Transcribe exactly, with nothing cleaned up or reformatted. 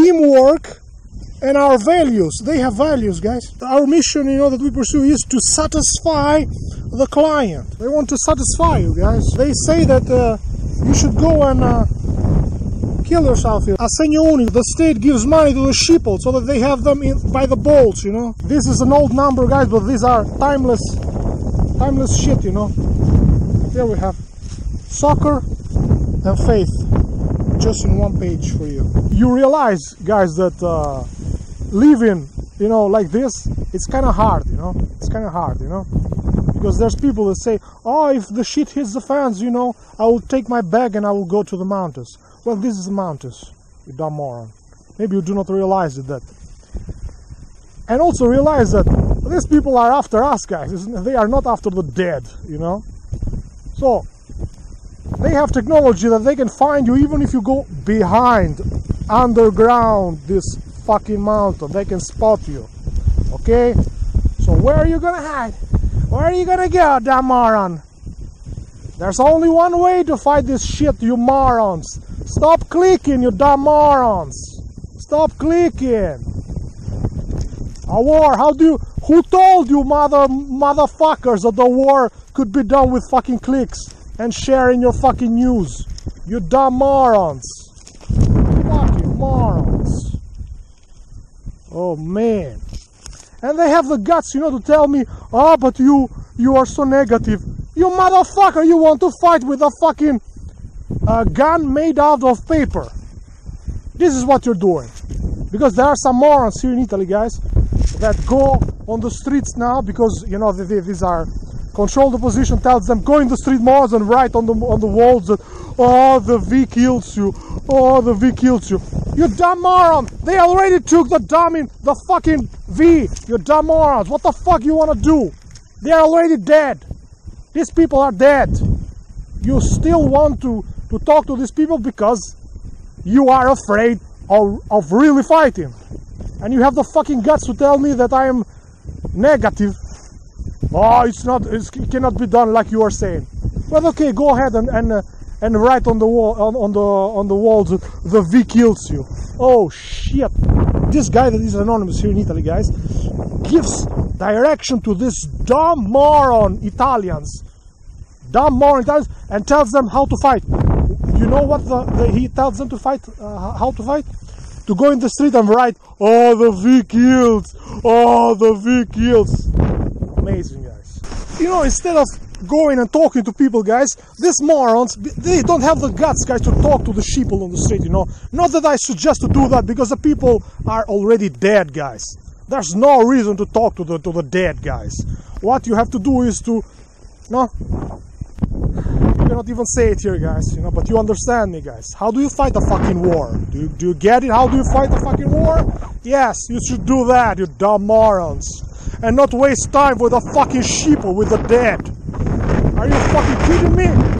teamwork and our values. They have values, guys. Our mission, you know, that we pursue is to satisfy the client. They want to satisfy you, guys. They say that uh, you should go and uh, kill yourself here. Assegni, the state gives money to the sheeple so that they have them in, by the bolts, you know. This is an old number, guys, but these are timeless, timeless shit, you know. Here we have soccer and faith, just in one page for you. You realize, guys, that uh, living, you know, like this, it's kind of hard, you know. It's kind of hard, you know. Because there's people that say, oh, if the shit hits the fans, you know, I will take my bag and I will go to the mountains. Well, this is the mountains, you dumb moron. Maybe you do not realize that. And also realize that these people are after us, guys. They are not after the dead, you know. So, they have technology that they can find you even if you go behind, underground, this fucking mountain. They can spot you, okay? So where are you gonna hide? Where are you gonna go, damn moron? There's only one way to fight this shit, you morons. Stop clicking, you dumb morons. Stop clicking. A war, how do you, who told you, mother, motherfuckers, that the war could be done with fucking clicks and sharing your fucking news? You dumb morons. Fucking morons. Oh man. And they have the guts, you know, to tell me, oh, but you, you are so negative. You motherfucker, you want to fight with a fucking uh, gun made out of paper. This is what you're doing. Because there are some morons here in Italy, guys, that go on the streets now, because, you know, they, they, these are control the position, tells them, go in the street morons and write on the, on the walls that, oh, the V kills you, oh, the V kills you. You dumb moron! They already took the dumb in the fucking V, you dumb morons! What the fuck you wanna do? They are already dead! These people are dead! You still want to, to talk to these people because you are afraid of, of really fighting. And you have the fucking guts to tell me that I am negative. Oh, it's not, it's, it cannot be done like you are saying. Well, okay, go ahead and, and uh, and write on the wall, on, on the on the walls, the V kills you. Oh shit! This guy that is anonymous here in Italy, guys, gives direction to this dumb moron Italians, dumb moron Italians, and tells them how to fight. You know what the, the he tells them to fight? Uh, how to fight? To go in the street and write, "Oh, the V kills! Oh, the V kills!" Amazing, guys. You know, instead of going and talking to people, guys, these morons, they don't have the guts, guys, to talk to the sheeple on the street, you know. Not that I suggest to do that, because the people are already dead, guys. There's no reason to talk to the to the dead, guys. What you have to do is to, no, you cannot even say it here, guys, you know, but you understand me, guys. How do you fight a fucking war? Do you, do you get it? How do you fight a fucking war? Yes, you should do that, you dumb morons. And not waste time with a fucking sheeple, with the dead. Are you fucking kidding me?